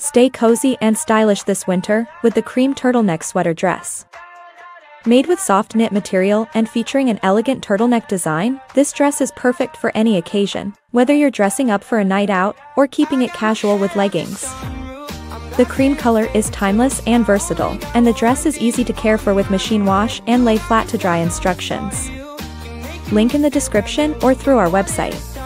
Stay cozy and stylish this winter with the cream turtleneck sweater dress. Made with soft knit material and featuring an elegant turtleneck design, this dress is perfect for any occasion, whether you're dressing up for a night out or keeping it casual with leggings. The cream color is timeless and versatile, and the dress is easy to care for with machine wash and lay flat to dry instructions. Link in the description or through our website.